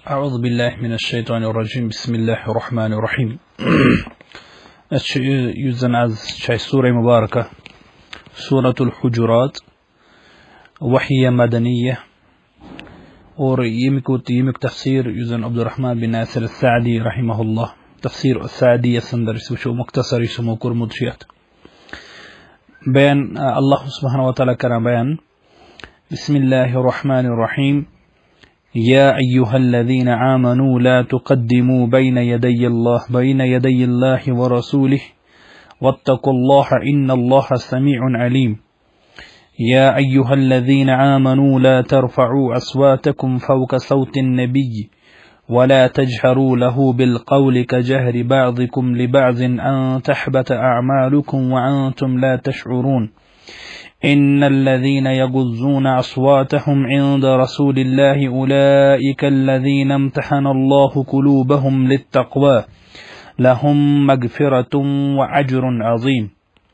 أعوذ بالله من الشيطان الرجيم بسم الله الرحمن الرحيم يزن از شاي سورة مباركة سورة الحجرات وحي مدنية اور يمك تفسير يزن عبد الرحمن بن ناصر السعدي رحمه الله تفسير السعدي يسندر شو مختصر يسمو كرمدشيات بيان الله سبحانه وتعالى كرم بيان بسم الله الرحمن الرحيم يا أيها الذين آمنوا لا تقدموا بين يدي الله ورسوله واتقوا الله إن الله سميع عليم يا أيها الذين آمنوا لا ترفعوا أصواتكم فوق صوت النبي ولا تجهروا له بالقول كجهر بعضكم لبعض أن تحبط أعمالكم وأنتم لا تشعرون إن الذين يغضون أصواتهم عند رسول الله أولئك الذين امتحن الله قلوبهم للتقوى لهم مغفرة وأجر عظيم.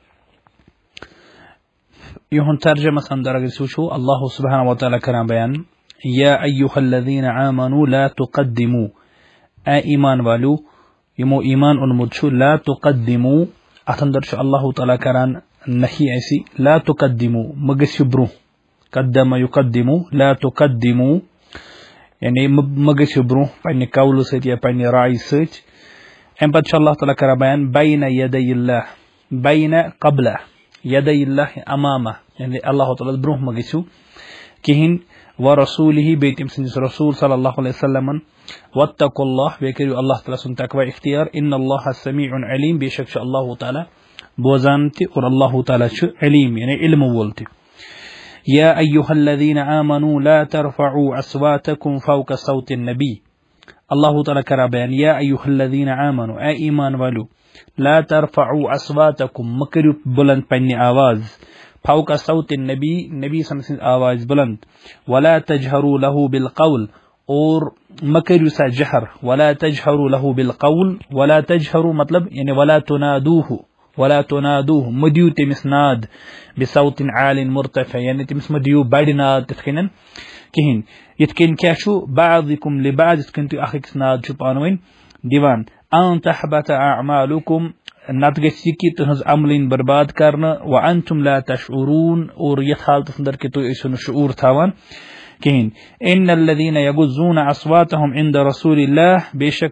يهون ترجمة سندرج سوشو الله سبحانه وتعالى كلام بيان يا أيها الذين آمنوا لا تقدموا إيمان والو يمو إيمان أنمدشو لا تقدموا أتندرش الله تعالى كران نهي ऐसी لا تقدموا مغسبرو قدم يقدموا لا تقدموا يعني مغسبرو پني قول سيت يا پني راي سيت ام پتہ الله تعالى کرا بیان بين يدي الله بين قبل يدي الله امامه يعني الله تعالى برو مغسو كهين ورسوله بيتم سنس رسول صلى الله عليه وسلم واتقوا الله بكري الله تعالى سن تقوى اختيار ان الله سميع عليم بشك الله تعالى بوزانتي اور اللہ تعالی چھ علیم یعنی علم وولتي. يا أيها الذين آمنوا لا ترفعوا أصواتكم فوق صوت النبي الله تعالى کرا بیان يا أيها الذين آمنوا اے ایمان والو لا ترفعوا أصواتكم مکریو بلند پنی آواز فوق صوت النبي نبی صلی اللہ علیہ وسلم آواز بلند ولا تجهروا له بالقول اور مکریو سا جہر ولا تجهروا له بالقول ولا تجهروا مطلب یعنی ولا تنادوه ولا تنادوه مديو تمسناد بصوت عال مرتفع يعني تمس مديو بعدناد تتكنن كهين يتكن كاشو بعضكم لبعض كنتو اخي سناد شو بانوين ديوان ان تحبط اعمالكم ناتگسيكي تهز عملين برباد کرنا وانتم لا تشعرون اور يتحال تفندر كتو ايسون شعور تاوان كهين ان الذين يغضون اصواتهم عند رسول الله بشك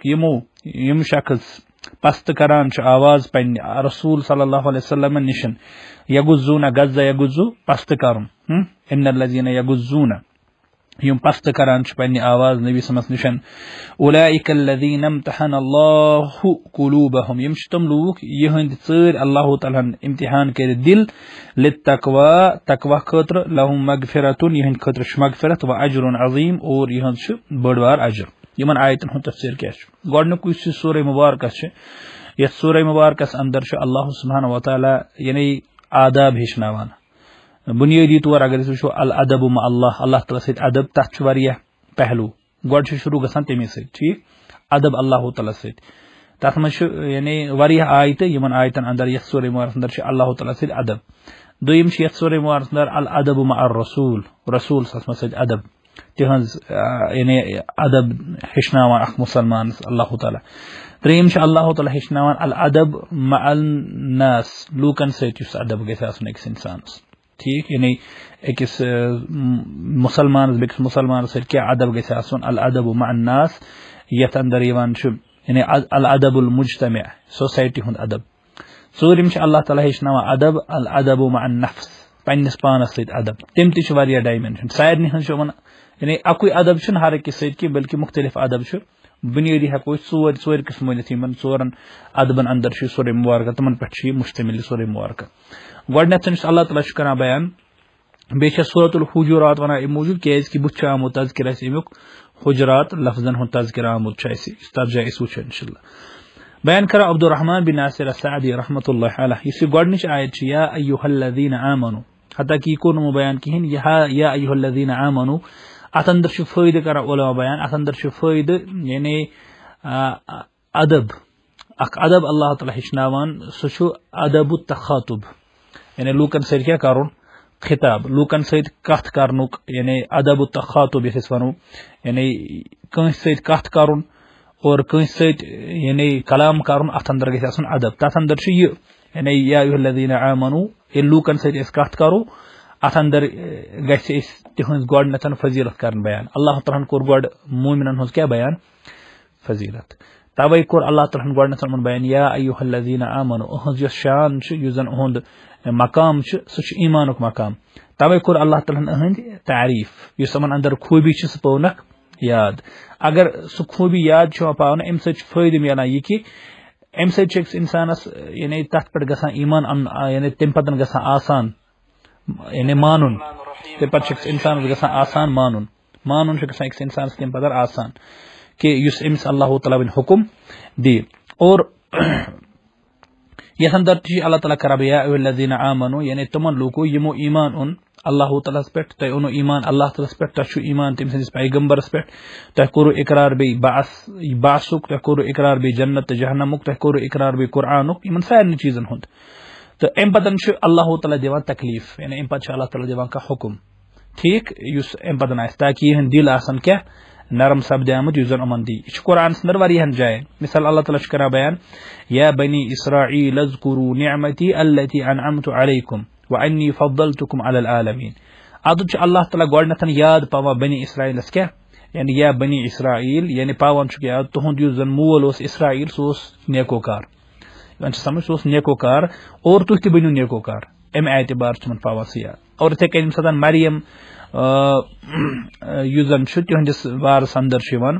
يمشكز پست کران چھ آواز پن رسول صلی اللہ علیہ وسلم نشن یغزون غز یغزو پست کرن ان الذين يغزون یم پست کران چھ پن آواز نبی سمس نشن اولئک الذين امتحن الله قلوبهم یم تم لوک یہند ژر اللہ تعالی امتحان کر دل للتقوى تقوی خاطر لهم مغفرۃ یہند خاطر مغفرت و اجر عظیم اور یہند چھ بڑوار اجر. یمن آیتن ہن تفسیر کیا چھ گۄڈنیُک یُس سورہ مبارکہ چھ یتھ سورہ مبارکس اندر چھ اللہ سبحانہ و تعالی یعنی آداب ہیچناوان بنیادی طور اگر اس وچھو الادب مع اللہ تعالی سۭتۍ ادب تتھ چھ واریاہ پہلو گۄڈٕ چھ شروع گژھان تمی سۭتۍ ٹھیک ادب اللہ تعالی سۭتۍ تتھ منٛز چھ یعنی واریاہ آیتہٕ یمن آیتن اندر یتھ سورہ مبارکس اندر چھ اللہ تعالی سۭتۍ ادب دویم چھ یتھ سورہ مبارکس اندر الادب مع الرسول رسول صلی اللہ علیہ وسلم سۭتۍ ادب تہذ یعنی ادب ہیچناوان اخ مسلمان اللہ تعالی تریم چھ اللہ تعالی ہیچناوان الادب مع الناس لوکن سۭتۍ یُس ادب گژھِ آسُن أکِس انسانس ٹھیک یعنی أکِس مسلمانس بیٚکِس مسلمانس سۭتۍ کیاہ ادب گژھِ آسُن الادب مع الناس یتھ اندر یوان چھ یعنی الادب المجتمع سوسائٹی ہُنٛد ادب. ژوٗرِم چھ اللہ تعالی ہیچناوان ادب الادب مع النفس پننس پانس سۭتۍ ادب تم تہ چھ واریاہ ڈایمینشن سارنٕے ہٕنٛز چھِ ونان یعنی اکوئی ادب چھُنہٕ ہر أکِس سۭتۍ کینٛہہ بلکہ مختلف ادب چھُ بنیادی ہیٚکو أسۍ ژور قٕسم ؤنِتھ یِمن ژورن ادبن اندر چھُ سورہ مبارکہ تمن پٮ۪ٹھ چھُ یہِ مشتمل سورہ مبارکہ. گۄڈنیتھ یُس اللہ تعالیٰ چھُ کران بیان بیٚیہِ چھِ سورۃ الحجرات ونان امہِ موٗجوٗب کیازِ بُتھِ چھُ آمُت تذکر اسہِ امیُک حجرات لفظن ہُنٛد تذکر آمُت چھُ اسہِ یُس تتھ جایہِ أسۍ وٕچھو انشاء اللہ. بیان کران عبد الرحمن بن ناصر السعدی رحمۃ اللہ علیہ یُس یہِ گۄڈنِچ آیت چھِ یا ایھا الذین آمنوا حتیٰ کہ یہ کوٚر نہٕ بیان کِہیٖنۍ یا ایھا الذین آمنوا اتھ اندر چھ فٲیدٕ کران علماء بیان اتھ اندر چھ فٲیدٕ یعنی ادب اکھ ادب اللہ تعالیٰ ہیچناوان سُہ چھُ ادب التخاطب یعنی لوکن سۭتۍ کیاہ کرُن خطاب لوکن سۭتۍ کتھ کرنُک یعنی ادب تخاطب یتھ أسۍ ونو یعنی کٲنٛسہِ سۭتۍ کتھ کرُن اور کٲنٛسہِ سۭتۍ یعنی کلام کرُن اتھ اندر گژھِ آسُن ادب تتھ اندر چھُ یہِ یعنی یا ایُہا الذیٖنَ آمنوٗ ییٚلہِ لوٗکن سۭتۍ أسۍ کتھ کرو اتھ اندر گژھِ أسۍ تِہنٛز گۄڈٕنیتھ فضیلت کرن بیان اللہ تعالیٰ ہن کوٚر گۄڈٕ مومنن ہٕنٛز کیاہ بیان فضیلت توے کوٚر اللہ تعالیٰ ہن گۄڈٕنیتھ یِمن بیان یا ایُہا الذیٖنَ آمنوٗ أہنٛز یۄس شان چھِ یُس زن أہُنٛد مقام چھُ سُہ چھُ ایٖمانُک مقام توے کوٚر اللہ تعالیٰ ہن أہنٛدۍ تعریٖف یُس یِمن اندر خوٗبی چھِ سُہ پٲونکھ یاد اگر سُہ خوٗبی یاد چھُ یِوان پاونہٕ امہِ سۭتۍ چھُ فٲیدٕ ملان یہِ کہِ امہِ سۭتۍ چھُ أکِس انسانس یعنی تتھ پٮ۪ٹھ گژھان ایٖمان انُن یعنی تمہِ پتہٕ گژھان آسان یعنی مانُن تمہِ پتہٕ چھُ أکِس انسانس گژھان آسان مانُن چھُ گژھان أکِس انسانس تمہِ پتہٕ آسان کہ یُس أمِس اللہ تعالیٰ وۄنۍ حکم دی اور یتھ اندر تہِ چھُ اللہ تعالیٰ کران یا ایُہا الذیٖنَ آمنوٗ یعنی تِمن لوٗکو یِمو ایٖمان اوٚن اللہ تعالیٰ ہس پٮ۪ٹھ تۄہہِ اوٚنوٕ ایٖمان اللہ تعالیٰ ہس پٮ۪ٹھ تۄہہِ چھُو ایٖمان تٔمۍ سٕنٛدِس پیغمبرس پٮ۪ٹھ تۄہہِ کوٚروٕ اقرار بیٚیہِ باسُک تۄہہِ کوٚروٕ اقرار بیٚیہِ جنت تہٕ جہنمُک تۄہہِ کوٚروٕ اقرار بیٚیہِ قرآنُک یِمن سارنٕے چیٖزن ہُنٛد تہٕ امہِ پتہٕ چھُ اللہ تعالیٰ دِوان تکلیٖف یعنی امہِ پتہٕ چھُ اللہ تعالیٰ دِوان کانٛہہ حکم ٹھیٖک یُس امہِ پتہٕ آسہِ تاکہِ یِہٕنٛدۍ دِل آسن کیاہ نرم سپدیمُت یُس زن یِمن دی یہِ چھُ قرآنس اندر واریاہن جاین مثال اللہ تعالیٰ چھُ کران بیان یا بنی اسرائیل اذکروا نعمتی التی انعمت علیکم وانی فضلتکم علی العالمین ادٕ چھُ اللہ تعالیٰ گۄڈٕنیتھ یاد پاوان بنی اسرائیلس کیاہ یعنی یا بنی اسرائیل یعنی پاوان چھُکھ یاد تُہُنٛد یُس زن مول اوس اسرائیل سُہ اوس نیکوکار یِوان چھُ سمجھ سُہ اوس نیکوکار اور تُہۍ تہِ بٔنِو نیکوکار امہِ اعتبار چھُ تِمن پاوان سُہ یاد اور یِتھے کٔنۍ ییٚمہِ ساتہٕ مریم یُس زن چھُ تِہنٛدِس بارس اندر چھُ یِوان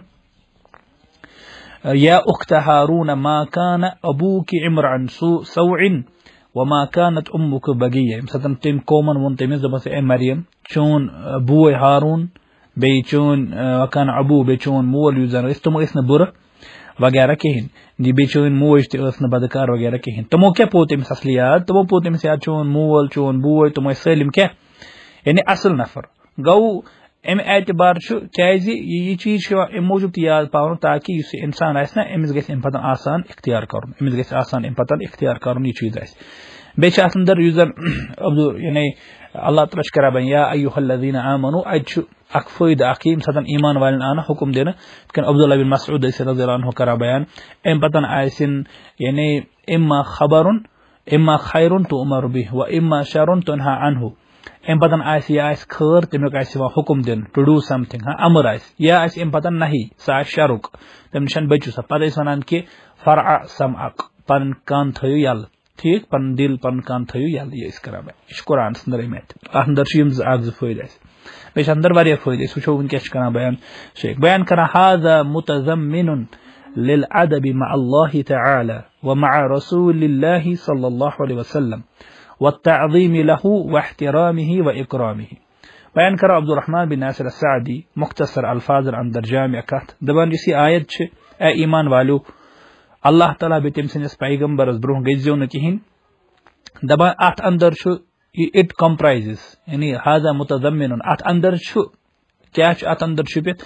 یا اخت ہاروٗن ما کان ابوٗکِ عمران سوء وما كانت امك بغية ییٚمہِ ساتہٕ تٔمۍ قومن ووٚن تٔمِس دوٚپس اے مریم چون بوے ہاروٗن بیٚیہِ چون وکان ابوٗ بیٚیہِ چون مول یُس زن ٲسۍ تِم ٲسۍ نہٕ بُرٕ وغیرہ کہیٖنۍ بیٚیہِ چٲنۍ موج تہِ ٲس نہٕ بدکار وغیرہ کہیٖنۍ تِمو کیاہ پوٚو تٔمِس اصلی یاد تِمو پوٚو تٔمِس یاد چون مول چون بوے تِم ٲسۍ سٲلِم کیاہ یعنی اصل نفر گوٚو امہِ اعتبار چھُ کیازِ یہِ چیٖز چھُ یِوان امہِ موٗجوٗب تہِ یاد پاونہٕ تاکہِ یُس یہِ انسان آسہِ نا أمِس گژھِ امہِ پتہٕ آسان اختیار کرُن أمِس گژھِ آسان امہِ پتہٕ اختیار کرُن یہِ چیٖز آسہِ بیٚیہِ چھِ اتھ اندر یُس زن یعنی اللہ تعالیٰ چھُ کران یا ایُہا الذیٖنَ آمنوٗ اَتہِ چھُ اکھ فٲیدٕ اکھ ییٚمہِ ساتہٕ ایٖمان والٮ۪ن آو نا حکم دِنہٕ یِتھ کٔنۍ عبداللہ بن مسعوٗد ٲسۍ رضی اللہ عنہ کران بیان امہِ پتہٕ آسن یعنی اما خبرُن اما خیرُن تُؤمر بِہ و اما شرُن تُنہا عنہ امہِ پتہٕ آسہِ یا آسہِ خٲر تمیُک آسہِ یِوان حکم دِنہٕ ٹُو ڈوٗ سمتھنگ امر آسہِ یا آسہِ امہِ پتہٕ نہی سُہ آسہِ شرُک تمہِ نِش بٔچِو سا پتہٕ ٲسۍ ونان کہِ فرع سمعک پنٕنۍ کان تھٲیِو یلہٕ ٹھیٖک پنُن دل پنُن کان تھٲیِو یلہٕ یہِ ٲسۍ کران یہِ چھُ قرآنس اندر اَمہِ اتھ اندر چھُ یِم اکھ زٕ فٲیدٕ اسہِ بیٚیہِ چھِ اندر واریاہ فٲیدٕ أسۍ وٕچھو وٕنکیٚس چھِ کران بیان شیخ بیان کران هذا متضمن للادب مع الله تعالى ومع رسول الله صلى الله عليه وسلم والتعظيم له واحترامه واكرامه بیان کرو عبدالرحمان بن ناصر السعدی مختصر الفاظ اندر جامع کتھ دپان یُس یہِ آیت چھِ اے ایمان والیو اللہ تعالیٰ بیٚیہِ تٔمۍ سٕنٛدِس پیغمبرس برونٛہہ گٔژھزیو نہٕ کِہینۍ دپان اتھ اندر چھُ اٹ کمپرایزز یعنی هذا متضمن اتھ اندر چھُ کیاہ چھُ اتھ اندر چھُپِتھ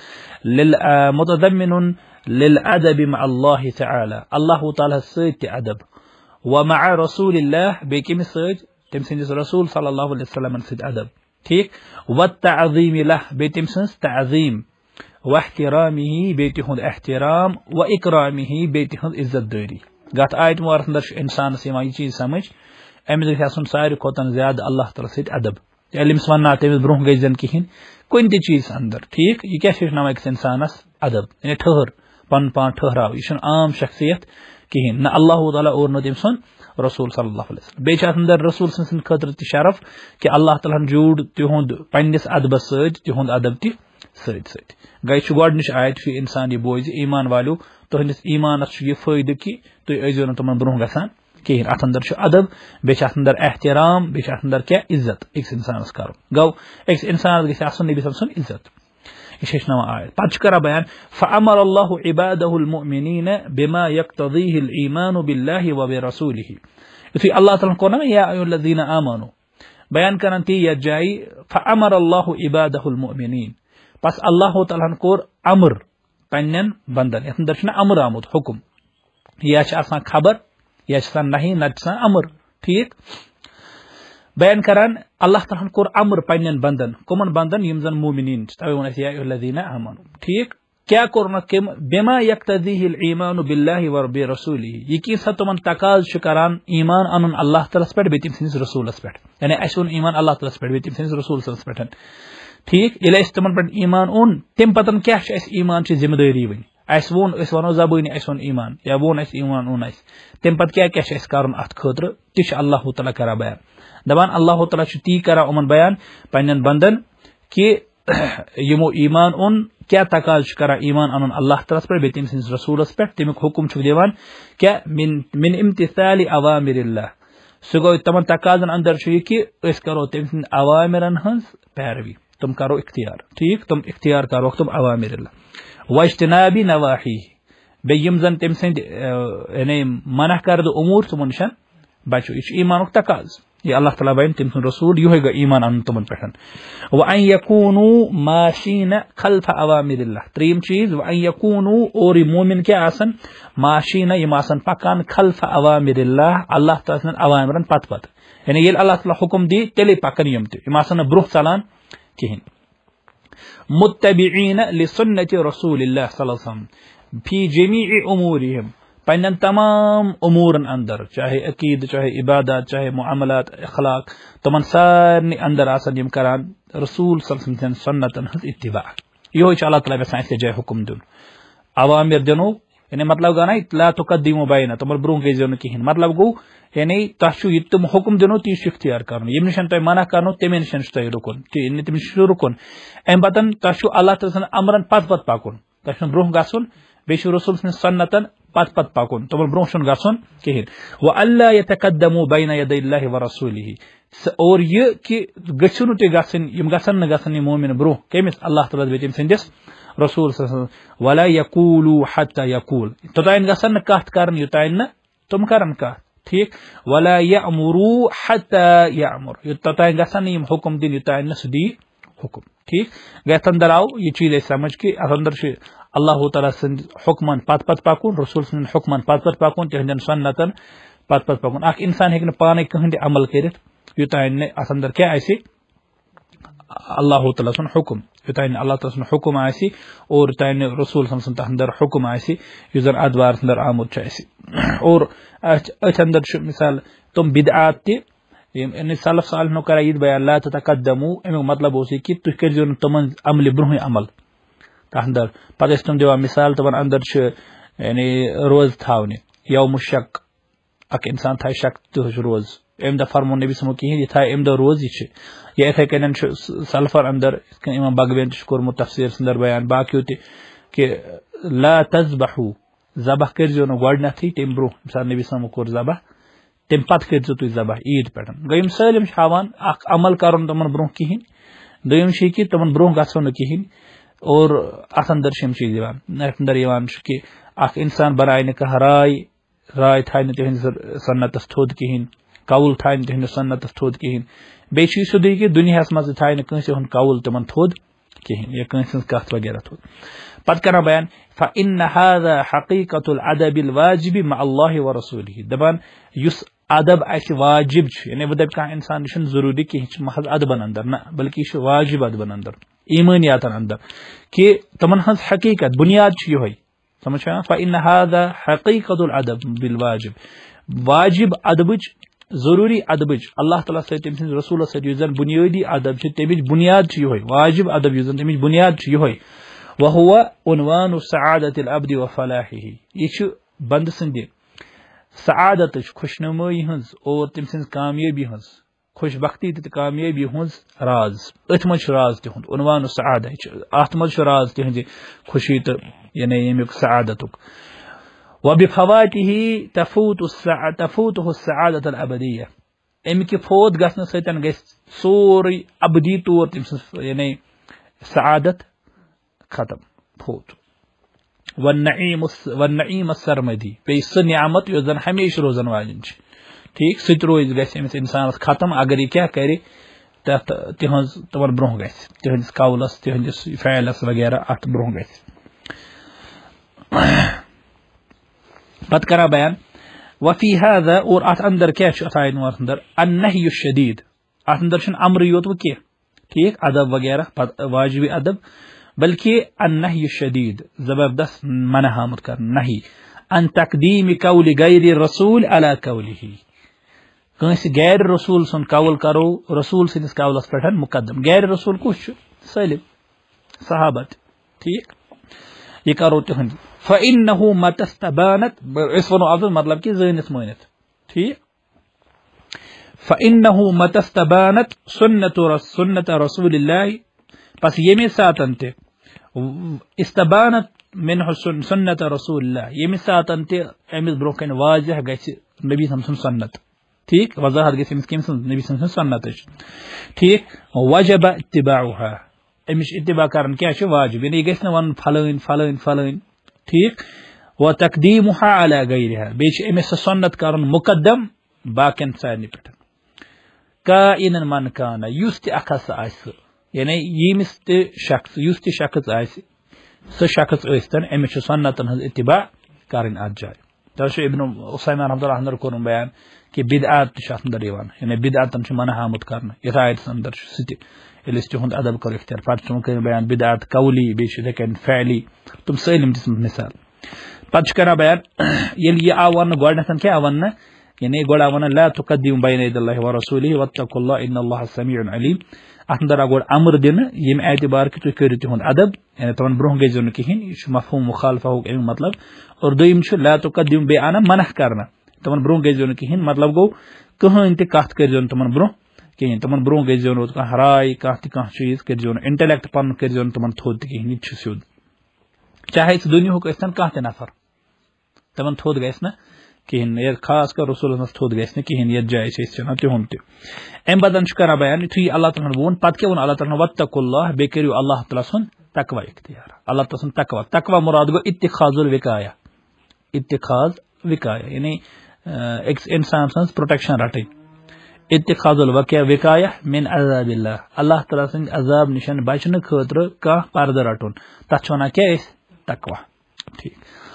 متضمن للادب مع الله تعالى اللہ تعالیٰ سۭتۍ تہِ ادب ومع رسول الله بیٚیہِ کٔمِس سۭتۍ تٔمۍ سٕنٛدِس رسول صلی اللہ علیہ وسلم سۭتۍ ادب ٹھیٖک والتعظیٖم له بیٚیہِ تٔمۍ سٕنٛز تعظیٖم واحترامه بیٚیہِ تِہُنٛد احترام و اکرامه بیٚیہِ تِہٕنٛز عزت دٲری گتھ آیت مبارکس اندر چھُ انسانس یِوان یہِ چیٖز سمجھ أمِس گژھِ آسُن ساروی کھۄتہٕ زیادٕ اللہ تعالیٰ سۭتۍ ادب ییٚلہِ أمِس ونناو تٔمِس برونٛہہ گژھِ زن کِہینۍ کُنہِ تہِ چیٖزس اندر ٹھیٖک یہِ کیاہ چھُ ہیٚچھناوان أکِس انسانس ادب یعنی ٹھہر پنُن پان ٹھہراو یہِ چھُنہٕ عام شخصیت کِہینۍ نہ اللہ تعالیٰ اور نہ تٔمۍ سُنٛد رسول صلی اللہ علیہ وسلم بیٚیہِ چھِ اتھ اندر رسول سٕنٛدِ خٲطرٕ تہِ شرف کہِ اللہ تعالیٰ ہن جوٗڑ تِہُنٛد پننِس ادبس سۭتۍ تِہُنٛد ادب تہِ سۭتۍ سۭتۍ گٔے چھُ گۄڈنِچ آیت چھُ انسان یہِ بوزِ ایمان والیو تُہنٛدِس ایمانس چھُ یہِ فٲیدٕ کہِ تُہۍ ٲسۍزیو نہٕ تِمن برونٛہہ گژھان کہیٖنۍ اتھ اندر چھُ ادب بیٚیہِ چھِ اتھ اندر احترام بیٚیہِ چھِ اتھ اندر کیاہ عزت أکِس انسانس کرُن گوٚو أکِس انسانس گژھِ آسُن نبی صٲب سُنٛد عزت یہِ چھِ ہیٚچھناوان آیت پتہٕ چھُ کران بیان فامر الله عباده المؤمنین بما يقتضيه الايمان بالله وبرسوله یُتھُے اللہ تعالیٰ کوٚر نا یا ایُہا الذیٖنَ آمنوٗ بیان کران تی یتھ جایہِ فامر الله عباده المؤمنین پس اللہ تعالیٰ ہن کوٚر امر پننٮ۪ن بندن یتھ اندر چھُنہ امر آمُت حکم یا چھِ آسان خبر یا چھِ آسان نہی نتہٕ چھِ آسان امر ٹھیٖک بیان کران اللہ تعالیٰ کور امر پنن بندن کمن بندن یم زن مومنین توے ون یا ایھا الذین آمنوا ٹھیک کیا کرنا کم بما یقتضیہ الایمان باللہ و برسولہ یقین سا تمن تقاض چھ کران ایمان انن اللہ تعالیٰ پہ بیتم سنس رسولس پہ یعنی اس اون ایمان اللہ تعالیٰ پہ بیتم سنس رسول صلی اللہ علیہ وسلم ٹھیک یل اس تمن پہ ایمان اون تم پتن کیا چھ اس ایمان چھ ذمہ داری ون اس وون اس ونو زبانی اس ون ایمان یا وون اس ایمان اون اس تم پت کیا چھ اس کرن ات خاطر تہ اللہ تعالیٰ کرا بیان دپان اللہ تعالیٰ چھ تی کرا امن بیان پنن بندن کہ یمو ایمان اون کیا تقاض کرا ایمان انن اللہ تعالیٰ پہ بیتم سنس رسولس پہ تمیک حکم چھ دیوان کیا من امتثال اوامر اللہ سہ گو تمن تقاضن اندر چھ یہ کہ اس کرو تم سن اوامرن ہنز پیروی تم کرو اختیار ٹھیک تم اختیار کرو تم اوامر اللہ واجتناب نواہی بیم زن تم سند یعنی منع کرد امور تمن نشن بچو یہ ایمانک تقاض یہ اللہ تعالیٰ بین تم سن رسول یہ گا ایمان ان تمن پہ وان یکونوا ماشین خلف اوامر اللہ تریم چیز وان یکونوا اور مومن کیا آسن ماشین یم آسن پکان خلف اوامر اللہ تعالیٰ سن اوامرن پت پت یعنی یل اللہ تعالیٰ حکم دی تیلے پکن یم تم آسن برہ ژلان کہین متبعین لسنت رسول اللہ صلی اللہ علیہ وسلم فی جمیع امورہم پنن تمام امورن اندر چاہے عقید چاہے عبادات چاہے معاملات اخلاق تمن سارنی اندر آسن یم کران رسول صلی اللہ علیہ وسلم سنتن ہز اتباع یہ اللہ تعالیٰ یژھان اسے جائے حکم دن اوامر دنو یعنی مطلب گو نا لا تقدموا بین تمن برون گئی زون کہین مطلب گو یعنی تہ تم حکم دنو تی اختیار کرن یم نشن تہ منع کرنو تمے نشن تہ رکن تم رکن ام پتن تہ اللہ تعالیٰ امرن پت پت پکن تہ برون گژھن بیش رسول سنتن پت پت پکن تمن برون چھن گژھن کہین والا یتقدموا بین یدی اللہ ورسولہ اور یہ کہ گژھن تہ گژھن یم گژھن نہ گژھن مومن برون کمس اللہ تعالیٰ بیتم سندس رسول صلی اللہ علیہ وسلم ولا یقولوا حتى یقول توتاین گژھن نہ کتھ کرن یوتاین نہ تم کرن کتھ ٹھیک ولا یامروا حتى یامر توتاین گژھن یم حکم دین یوتاین نہ سدی حکم ٹھیک گیت اندر آو یہ چیز سمجھ کہ اندر اللہ تعالیٰ سند حکمن پت پت پکن رسول سند حکمن پت پت پکن تہندین سنتن پت پت پکن اخ انسان ہیکہ پانے کہند عمل کرت یوتاین نے ات اندر کیا آسی اللہ تعالیٰ سن حکم یوتاین اللہ تعالیٰ سن حکم آسی اور یوتاین رسول سن اندر حکم آسی یس زن ادوار اندر آمد آسی اور ات اندر مثال تم بدعات تہ یعنی سلف صالح نو کرا یہ بیان لا تتقدموا امیک مطلب اس کہ تھی کرزو تمن عمل برہ عمل اندر پتہ تم دِوان مثال تمن اندر یعنی روز تھاونے یوم شک اک انسان تھا شک تہ روز ام دہ فرمون نبی سمو کہین یہ تھا ام دہ روز یہ اتھے کن سلفر اندر امام بغوین تہ کورمت تفسیر اندر بیان باقیو تہ کہ لا تذبحوا ذبح کرزو گۄڈنیتھٕے تمہِ برونٛہہ مثال نبی سمو کور ذبح تم پتہ کرزو تُہۍ ذبح عید پہ گوٚو سٲلِم چھِ ہاوان اکھ عمل کرُن تمن برونٛہہ کہین دوٚیِم چھِ کہ تمن برونٛہہ گژھو نہٕ کہین اور ات اندر چیز ات اندر کہ اخ انسان بنائے نہ کانٛہہ رائے تھایہِ نہٕ تہنٛدِس سنتس تھوٚد کہین قول تھایہِ نہٕ تہنٛدِس سنتس تھوٚد کہین بیٚیہِ چھُ یہِ سیوٚدُے کہ دُنیاہس منٛز تھایہِ نہٕ کٲنٛسہِ ہُنٛد قول تمن تھوٚد کہین یا کٲنٛسہِ ہٕنٛز کتھ وغیرہ تھوٚد پتہٕ کران بیان فإن هذا حقیقت الادب الواجب مع اللہ ورسولہ دپان یس ادب اس واجب یعنی وہ دپ کانٛہہ انسان یہ ضروری کہ یہ محض ادبن اندر نہ بلکہ یہ واجب ادبن اندر ایمانیاتن اندر کہ تمن ہنز حقیقت بنیاد یہ سمجھ فإن هذا حقیقت الادب بالواجب واجب ادبچ ضروری ادبچ اللہ تعالیٰ سۭتۍ تٔمۍ سٕنٛدِس رسولس سۭتۍ یُس زن بنیٲدی ادب تمچ بنیاد یہ واجب ادب یُس زن تمچ بنیاد یہ وهو عنوان سعادت العبد وفلاحه یہ بند سند سعادت خوشنمائی ہنز اور تم سن کامیابی ہنز خوش بختی تہ کامیابی ہنز راز ات مز راز تہد عنوان سعادت ات مز راز تہذ خوشی تو یعنی یمیک سعادتک وبفواته تفوته السعادت الابدیہ امک فوت گھن ستن گھ سوری ابدی طور تم سن یعنی سعادت ختم فوت والنعیم السرمدی بیٚیہِ سۄ نعمت یۄس زن ہمیشہ روزن واجن ٹھیک سہ تہ روز گژھِ أمس انسانس ختم اگر یہ کیا کرِ تتھ تہنٛز تمن برونٛہہ گژھِ تہنٛدس قولس تہنٛدس فعلس وغیرہ اتھ برونٛہہ گژھِ پتہٕ کران بیان وفی هذا اور اتھ اندر کیا چھ اتھ آیت اندر النہی الشدید ات اندر چھن امر یوت وہ کی ٹھیک ادب وغیرہ واجب ادب بلکہ النہی الشدید زبردست منع آمد کر نہی ان تقدیم قول غیر رسول علی قولہ کنس غیر رسول سن قول کرو رسول سندس قولس پہ مقدم غیر رسول کس سلم صحابت ٹھیک یہ کرو تہند فإنه متستبانت اس ونو افضل مطلب کہ زینت مانت ٹھیک فإنه متستبانت سنت رسول اللہ پس یمی ساتن تے استبانت منہ سنت رسول اللہ یمی ساتن تے امس برونکن واضح گژھِ نبی سن سنت ٹھیک وضاحت گژھِ امس کم سن نبی سن سنت ٹھیک وجب اتباعها امس اتباع کرن کیا چھ واجب یعنی گژھِ نہ ون فلٲنۍ فلٲنۍ فلٲنۍ ٹھیک و تقدیمها علی غیرها بیچ امس سنت کرن مقدم باقین سارنی پہ کائن من کان یس تہ اخس آس یعنی یمس تہ شخص یس تہ شخص آس سہ شخص ٲسۍتن امس سنتن ہز اتباع کرن ات جائے تہ ابن عثیمین رحمۃ اللہ اندر کورن بیان کہ بدعات تہ اندر یوان یعنی بدعاتن چھ منع آمد کرن یتھ آیتس اندر سہ یل تہد ادب کر اختیار پتہ تم کر بیان بدعات قولی بیٚیہِ چھِ فعلی تم سٲلم دِژمٕژ مثال پتہ چھ کران بیان یل یہ آو ون گۄڈنیتھ کیا آو ون یعنی گوڑا ون لا تقدم بین ید اللہ ورسولہ واتقوا اللہ ان اللہ سمیع علیم ات اندر گوڑ امر دن یم اعتبار کہ تھی کرو تہد ادب یعنی تمن برہ گزو نا کہین یہ مفہوم مخالفہ امیک مطلب اور دویم لا تقدم بے آنا منع کرنا تمن برہ گزو نا کہین مطلب گو کہین تہ کت کرزو تمن برہ کہین تمن برہ گزو نا کانٛہہ راے کانٛہہ چیز کرزو نا انٹلیکٹ پن کرزو نا تمن تھوٚد تہ کہین یہ سیود چاہے سہ دنیاہُک ٲسۍتن کانٛہہ تہ نفر تمن تھوٚد گژھِ نہ کہین خاص کر رسول اللہ تھوٚد گژھِ نہ کہین یتھ جایہِ چھِ أسۍ چلان تہُنٛد تہِ امہ بدن چھ کران بیان یُتھُے اللہ تعالیٰ وون پتہ کیاہ وون اللہ تعالیٰ واتقوا اللہ بیٚیہِ کٔرِو اللہ تعالیٰ سُنٛد تقویٰ اختیار اللہ تعالیٰ سُنٛد تقویٰ مراد گوٚو اتخاذ الوقایہ اتخاذ وقایہ یعنی أکِس انسان سٕنٛز پروٹیکشن رٹٕنۍ اتخاذ الوقایہ من عذاب اللہ تعالیٰ سٕنٛدِ عذاب نشن بچنہٕ خٲطرٕ کانٛہہ پردٕ رٹُن تتھ چھِ ونان کیاہ أسۍ تقویٰ ٹھیک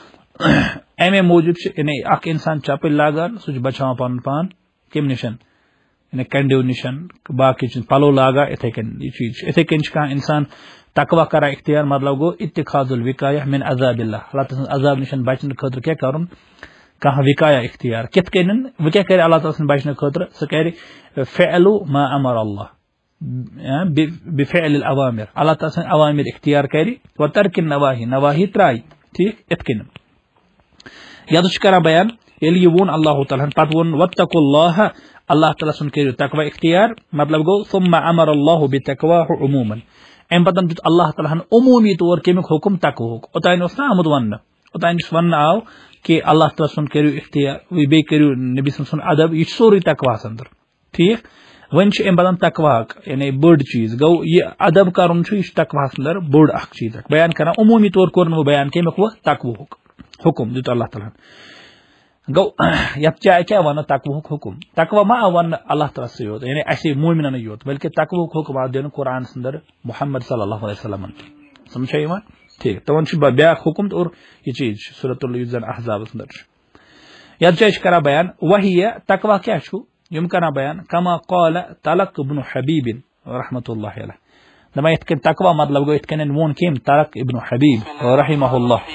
امے موجوب یعنی اخ انسان چپل لاگان سہ بچاوان پن پان کم نشن یعنی کنڈیو نشن باقی چیز پلو لاگان اتھے کن یہ چیز اتھے کن کھانا انسان تقویٰ کران اختیار مطلب گو اتخاذ الوقایہ من عذاب اللہ تعالیٰ عذاب نشن بچنے خاطر کیا کرن کانٛہہ وقایہ اختیار کت کن وہ کیا کرے اللہ تعالیٰ بچنے خاطر سہ کرِ فعل ما امر اللہ بفعل الاوامر اللہ تعالیٰ اوامر اختیار کرِ و ترک نواہی ترائی ٹھیک ات کن یاد کران بیان یل یہ وون اللہ تعالیٰ پتہ وون واتقوا اللہ اللہ تعالیٰ سن کرو تقویٰ اختیار مطلب گو ثم امر اللہ بتقواہ عموما ام پتن دیت اللہ تعالیٰ عمومی طور کمیک حکم تقوہ اوتان اس نا آمد ون اوتان ون آو کہ اللہ تعالیٰ سن کرو اختیار بی کرو نبی سن ادب یہ سوری تقواہ اندر ٹھیک ون ام پتن تقواہ یعنی بڑ چیز گو یہ ادب کرن یہ تقواہ اندر بڑ اخ چیز بیان کران عمومی طور کور وہ بیان کمیک وہ تقوہ حکم دیت اللہ تعالیٰ گو یت جائے کیا ون تقوہ حکم تقوہ ما ون اللہ تعالیٰ سے یوت یعنی ایسے مومنن یوت بلکہ تقوہ حکم آ دین قرآن اندر محمد صلی اللہ علیہ وسلم سمجھا یوان ٹھیک تو ون بیاکھ حکم اور یہ چیز سورۃ الزن احزاب اندر یت جائے کرا بیان وہی تقوہ کیا چھو یم کرا بیان کما قال طلق ابن حبیب رحمۃ اللہ علیہ دما یت کن تقوہ مطلب گو یت کن وون کیم طلق ابن حبیب رحمہ اللہ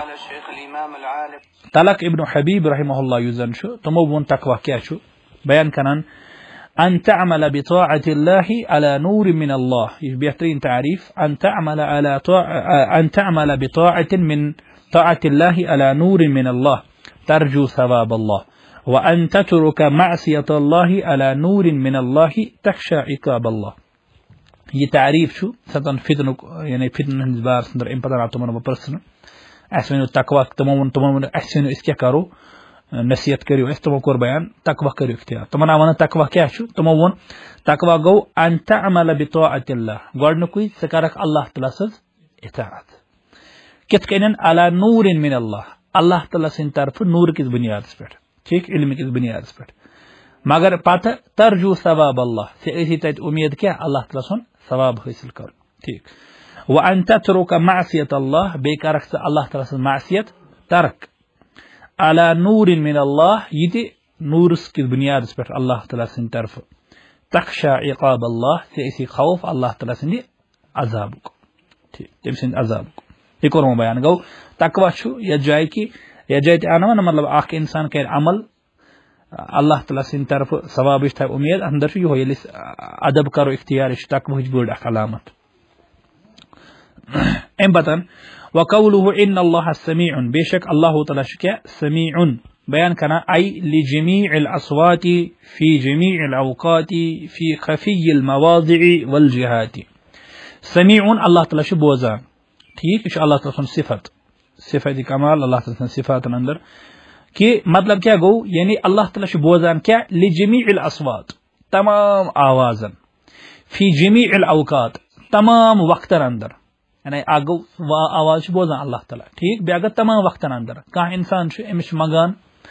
طلق ابن حبیب رحمہ اللہ یوزن شو تمو وون تقوہ کیا شو بیان کنان ان تعمل بطاعة الله على نور من الله یہ بہترین تعریف ان تعمل بطاعة من طاعة الله على نور من الله ترجو ثواب الله وان تترك معصية الله على نور من الله تخشى عقاب الله یہ تعریف شو ستن فتن یعنی فتن ہنز بار سندر ام پتہ تمن پرسن اس ونو تقوہ تمام اس ونو اس کیا کرو نصیحت کریو اس تمو کور بیان تقوہ کریو اختیار تمن ون تقوہ کیا چھ تمو ون تقوہ گو ان تعمل بطاعة الله گوڈنکوی سکرک اللہ تعالی سز اطاعت کت کنن علی نور من اللہ تعالی سن طرف نور کس بنیاد پر ٹھیک علم کس بنیاد پر مگر پتہ ترجو ثواب اللہ سے اسی تت امید کیا اللہ تعالی سن ثواب حاصل کر ٹھیک وان تترك معصية الله بكرك الله تعالى معصية ترك على نور من الله يدي نور کی بنیاد پر اللہ تعالی سن طرف تخشى عقاب الله سی خوف اللہ تعالیٰ سندِ عذابک تم سند عذابک یہ کورمو بیان گو تقوی چھُ یتھ جائے کہ یتھ جائے تہِ آنو نا مطلب اکھ انسان کرِ عمل اللہ تعالیٰ سٕنٛدِ طرفہٕ ثوابٕچ تھاوِ اُمید اندر چھُ یِہوے ییٚلہِ أسۍ ادب کرو اختیار یہِ چھُ تقوہٕچ بٔڑ اکھ علامت امہِ پتن وقوله ان اللہ سمیع بے شک اللہ تعالیٰ چھُ کیٛاہ سمیع بیان کران ای لجمیع الاصوات فی جمیع الاوقات فی خفی المواضع والجہات سمیع اللہ تعالیٰ چھُ بوزان ٹھیک یہ چھُ اللہ تعالیٰ سُنٛد صفت صفت کمال اللہ تعالیٰ سٕنٛدِ صفاتن اندر کہ مطلب کیا گو یعنی اللہ تعالیٰ چھُ بوزان کیا لجمیع الاصوات تمام آوازن فی جمیع الاوقات تمام وقتن اندر یعنی اکھ گو آواز چھُ بوزان اللہ تعالیٰ ٹھیک بیاکھ گوٚو تمام وقتن اندر کانٛہہ انسان چھُ أمِس چھُ منگان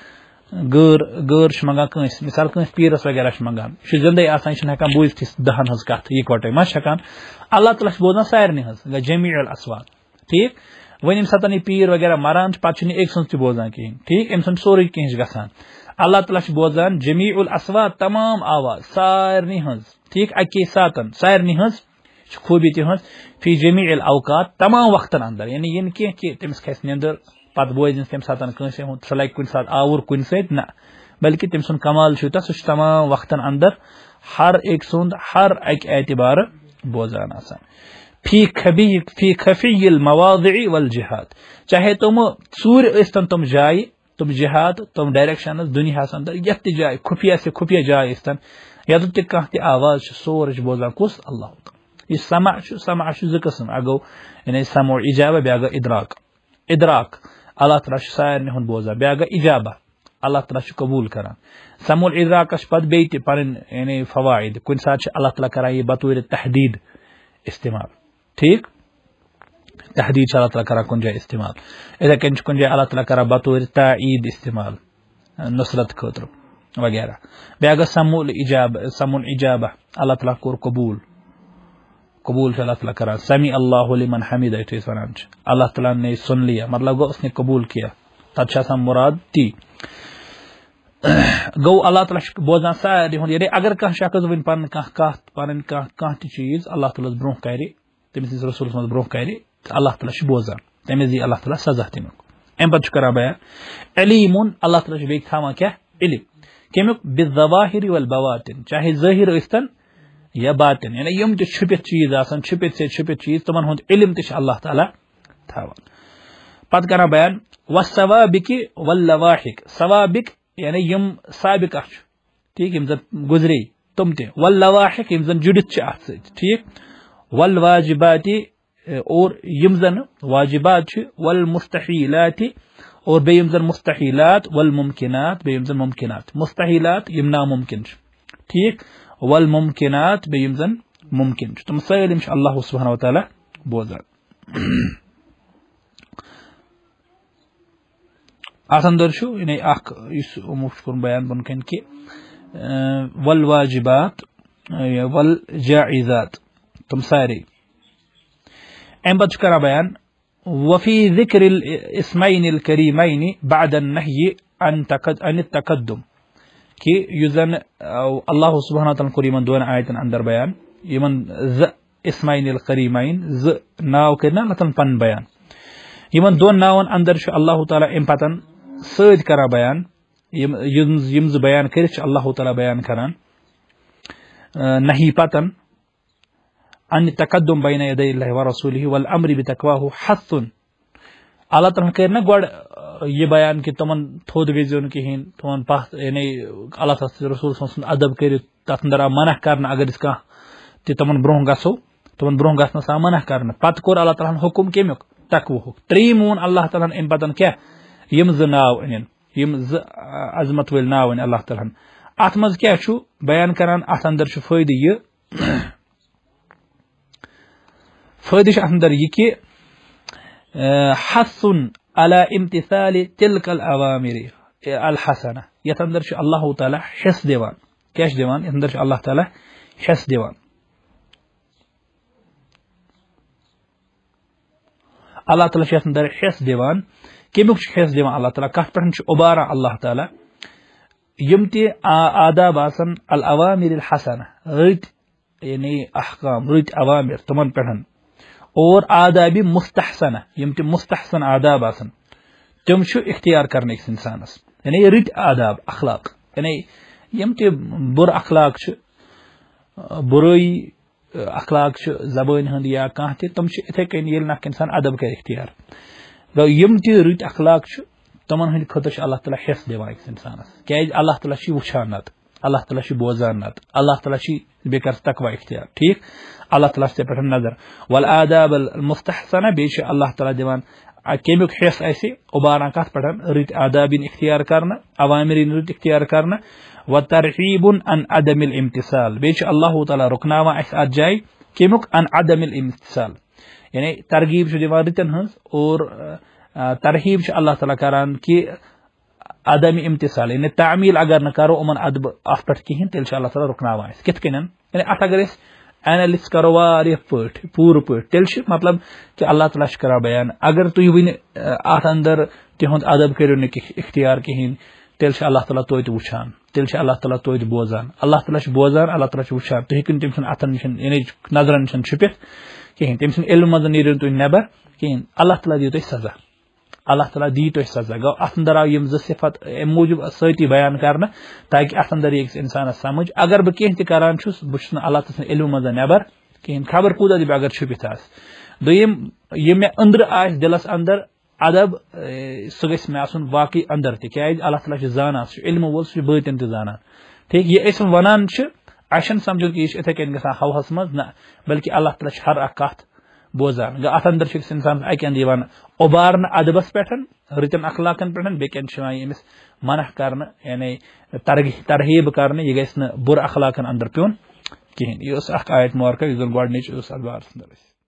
غٲر چھُ منگان کٲنٛسہِ مثال کٲنٛسہِ پیٖرس وغیرہ چھُ منگان یہِ چھُ زندے آسان یہِ چھُنہٕ ہٮ۪کان بوٗزتھٕے دہن ہٕنٛز کتھ یِکوٹے ما چھُ ہٮ۪کان اللہ تعالیٰ چھُ بوزان سارنٕے ہٕنٛز گٔے جمیع الاصوات ٹھیک وۄنۍ ییٚمہِ ساتہٕ یہِ پیٖر وغیرہ مران چھُ پتہٕ چھُنہٕ أکۍ سٕنٛز تہِ بوزان کِہینۍ ٹھیک أمۍ سُنٛد سورُے کینٛہہ چھُ گژھان اللہ تعالیٰ چھُ بوزان جمیع الاصوات تمام آواز سارنٕے ہٕنٛز ٹھیک اکی ساتن سارنٕے ہٕنٛز چھِ خوٗبی تِہنٛز فی جمیع الاوقات تمام وقتن اندر یعنی یہِ نہٕ کینٛہہ کہِ تٔمِس کھسہِ نیٚنٛدٕر پتہٕ بوزِ نہٕ تمہِ ساتہٕ کٲنٛسہِ ہُنٛد سُہ لگہِ کُنہِ ساتہٕ آوُر کُنہِ سۭتۍ نہ بلکہ تٔمۍ سُنٛد کمال چھُ یوٗتاہ سُہ چھُ تمام وقتن اندر ہر أکۍ سُنٛد ہر اکہِ اعتبارٕ بوزان آسان فی خفی المواضع والجہات چاہے تم ژوٗرِ ٲسۍتن تم جایہِ تم جہات تم ڈائریکشنز دُنیاہس اندر یتھ تہِ جایہِ خفیہ جایہِ ٲسۍتن یتھ تہِ کانٛہہ تہِ آواز چھِ سورُے چھُ بوزان کُس اللہ تعالیٰ یہ سمع چھُ زٕ قٕسم اکھ گوٚو یعنی سمع اجابہ بیاکھ گوٚو ادراک اللہ تعالیٰ چھُ سارنٕے ہُنٛد بوزان بیاکھ گوٚو اجابہ اللہ تعالیٰ چھُ قبوٗل کران سمع ادراکس چھِ پتہٕ بیٚیہِ تہِ پنٕنۍ یعنی فوائد کُنہِ ساتہٕ چھُ اللہ تعالیٰ کران یہِ بطورِ تحدیٖد استعمال ٹھیک تحدیٖد چھُ اللہ تعالیٰ کران کُنہِ جایہِ استعمال اِتھے کٔنۍ چھُ کُنہِ جایہِ اللہ تعالیٰ کران بطورِ تعیٖد استعمال نصرت خٲطرٕ وغیرہ بیاکھ گوٚو سمع اجابہ اللہ تعالیٰ کوٚر قبوٗل چھُ اللہ تعالیٰ کران سمیع اللہ لمن حمیدہ یِتھُے أسۍ ونان چھِ اللہ تعالیٰ نے سن لیا مطلب گوٚو اس نے قبوٗل کیا تتھ چھُ آسان مراد تی گوٚو اللہ تعالیٰ چھُ بوزان سارنٕے ہُنٛد یعنی اگر کانٛہہ شخص وۄنۍ پنٕنۍ کانٛہہ کتھ پنٕنۍ کانٛہہ تہِ چیٖز اللہ تعالیٰ ہس برونٛہہ کرِ تٔمۍ سٕنٛدِس رسوٗلس منٛز برونٛہہ کرِ تہٕ اللہ تعالیٰ چھُ بوزان تٔمِس دی اللہ تعالیٰ سزا تمیُک امہِ پتہٕ چھُ کران بیان علیٖمُن اللہ تعالیٰ چھُ بیٚیہِ تھاوان کیٛاہ علم کمیُک بالظواہر والبواطن چاہے ظٲہر ٲسۍتن یا باطن یعنی یِم تہِ چھُپِتھ چیٖز آسان چھُپِتھ چیٖز تِمن ہُنٛد علم تہِ چھُ اللہ تعالیٰ تھاوان پتہٕ کران بیان والسوابق واللواحق سوابق یعنی یم سابقہ چھُ ٹھیک یم زن گزرے تم تہِ واللواحق یم زن جُڑِتھ چھِ اتھ سۭتۍ ٹھیک والواجبات اور یم زن واجبات چھِ والمستحیلات اور بیٚیہِ یم زن مستحیلات والممکنات بیٚیہِ یم زن ممکنات مستحیلات یم ناممکن چھِ ٹھیک والممکنات بیٚیہِ یم زن ممکن چھِ تم سٲلِم چھِ اللہ سبحانہ وتعالیٰ بوزان اتھ اندر چھُ یعنی اکھ یُس یِمو چھُ کوٚرمُت بیان بۄن کَنۍ کہِ والواجبات والجائزات تم سارے امہِ پتہٕ چھُ کران بیان وفی ذکر الاسمین الکریمین بعد النہی عن التقدم کہ یُس زن اللہ سبحانہ تعالیٰ کوٚر یِمن دۄن آیتن اندر بیان یِمن زٕ اسمین الکریمین زٕ ناو کٔرۍ نا اللہ تعالیٰ پنُن بیان یِمن دۄن ناون اندر چھُ اللہ تعالیٰ امہِ پتن سۭتۍ کران بیان یم زٕ بیان کٔرِتھ چھُ اللہ تعالیٰ بیان کران نہی پتن ان تقدم بین یدی اللہ ورسولہ والامر بتقواہ حث اللہ تعالیٰ کٔرۍ نا گۄڈٕ یہ بیان کہ تمن تھوٚد گٔژھۍزیو نہٕ کِہینۍ تمن پتھ یعنی اللہ تعالیٰ رسول سُنٛد ادب کٔرِتھ تتھ اندر آو منع کرنہٕ اگر أسۍ کانٛہہ تہِ تمن برونٛہہ گژھو تمن برونٛہہ گژھنس آو منع کرنہٕ پتہٕ کوٚر اللہ تعالیٰ ہن حکم کمیُک تقوہُک ترٛیٚیِم ووٚن اللہ تعالیٰ ہن امہِ پتن کیٛاہ یم زٕ ناو أنِن یم زٕ عظمت وٲلۍ ناو أنۍ اللہ تعالیٰ ہن اتھ منٛز کیٛاہ چھُ بیان کران اتھ اندر چھُ فٲیدٕ یہِ فٲیدٕ چھُ اتھ اندر یہِ کہِ حثٌ علی امتثال تلک الاوامر الحسنہ یتھ اندر چھُ اللہ تعالیٰ حصہٕ دِوان کیٛاہ چھُ دِوان یتھ اندر چھُ اللہ تعالیٰ حصہٕ دِوان اللہ تعالیٰ چھُ یتھ اندر حصہٕ دِوان کمیُک چھُ حصہٕ دِوان اللہ تعالیٰ کتھ پٮ۪ٹھ چھُ اُباران اللہ تعالیٰ یم تہِ آداب آسن الاوامر الحسنہ رٕتۍ یعنی احکام رٕتۍ اوامر تمن پٮ۪ٹھ اور آدابِ مستحسنہ یم تہِ مستحسن آداب آسن تم چھُ اختیار کرن أکِس انسانس یعنی رٕتۍ آداب اخلاق یعنی یم تہِ بُرٕ اخلاق چھِ برٲیی اخلاق چھِ زبٲنۍ ہٕنٛدۍ یا کانٛہہ تہِ تم چھِ اِتھے کٔنۍ ییٚلہِ نہٕ اکھ انسان ادب کرِ اختیار گوٚو یم تہِ رٕتۍ اخلاق چھِ تمن ہٕنٛدِ خٲطرٕ چھُ اللہ تعالیٰ حِصہٕ دِوان أکِس انسانس کیازِ اللہ تعالیٰ چھُ وٕچھان نتہٕ اللہ تعالیٰ چھُ بوزان نتہٕ اللہ تعالیٰ چھُ بیٚیہِ کر تقوا اختیار ٹھیک اللہ تعالیٰ چھُ ژےٚ پٮ۪ٹھ نظر والآداب المستحسنہ بیٚیہِ چھُ اللہ تعالیٰ دِوان کمیُک حِصہٕ اسہِ اُباران کتھ پٮ۪ٹھ رٕتۍ آدابِن اختیار کرنہٕ اوامرِن رٕتۍ اختیار کرنہٕ وترغیب عن عدم الامتثال بیٚیہِ چھُ اللہ تعالیٰ رُکناوان اسہِ اتھ جایہِ کمیُک عن عدم الامتثال یعنی ترغیب چھُ دِوان رٕتن ہٕنٛز اور ترغیب چھُ اللہ تعالیٰ کران کہ عدم امتثال یعنی تعمیل اگر نہٕ کرو یِمن ادب اتھ پٮ۪ٹھ کہیٖنۍ تیٚلہِ چھُ اللہ تعالیٰ رُکناوان اسہِ کِتھ کٔنۍ یعنی اتھ اگر أسۍ اینلس کرو واریاہ پٲٹھۍ پوٗرٕ پٲٹھۍ تیٚلہِ چھُ مطلب کہ اللہ تعالیٰ چھُ کران بیان اگر تُہۍ وٕنہِ اتھ اندر تِہُنٛد ادب کٔرِو نہٕ اختیار کہیٖنۍ تیٚلہِ چھُ اللہ تعالیٰ توتہِ وٕچھان تیٚلہِ چھُ اللہ تعالیٰ توتہِ بوزان اللہ تعالیٰ چھُ بوزان اللہ تعالیٰ چھُ وٕچھان تُہۍ ہیٚکِو نہٕ تٔمۍ سٕنٛدِ اتھن نِش یعنی نظرن نِش چھُپِتھ کہیٖنۍ تٔمۍ سٕنٛدِ علمہٕ منٛز نیرِو نہٕ تُہۍ نٮ۪بر کہیٖنۍ اللہ تعالیٰ دِیو تۄہہِ سزا اللہ تعالیٰ دی تۄہہِ سزا گوٚو اتھ اندر آو یم زٕ صفت امہِ موٗجوٗب سۭتی بیان کرنہٕ تاکہ اتھ اندر یی أکِس انسانس سمجھ اگر بہٕ کینٛہہ تہِ کران چھُس بہٕ چھُس نہٕ اللہ تعالیٰ سٕنٛدِ علمہٕ منٛز نٮ۪بر کہیٖنۍ خبر کوٗتاہ تہِ بہٕ اگر چھُپِتھ آسہٕ دوٚیِم یہِ مےٚ أنٛدرٕ آسہِ دِلس اندر ادب سُہ گژھِ مےٚ آسُن باقٕے اندر تہِ کیازِ اللہ تعالیٰ چھُ زانان سُہ چھُ علمہٕ وول سُہ چھُ بٲطن تہِ زانان ٹھیک یہِ أسۍ ونان چھِ اسہِ چھُنہٕ سمجھُن کہِ یہِ چھُ اِتھے کٔنۍ گژھان ہوہس منٛز نہ بلکہِ اللہ تعالیٰ چھُ ہر اکھ کتھ بوزان گوٚو اتھ اندر چھُ أکِس انسانس اکہِ اندٕ یِوان اُبارنہٕ ادبس پٮ۪ٹھ رٕتٮ۪ن اخلاقن پٮ۪ٹھ بیٚکہِ اندٕ چھُ یِوان أمِس منع کرنہٕ یعنی ترغیب کرنہٕ یہِ گژھِ نہٕ بُرٕ اخلاقن اندر پیوٚن کہیٖنۍ یہِ ٲس اکھ آیت مبارکہ یُس زن گۄڈنِچ ٲس اتھ بارس اندر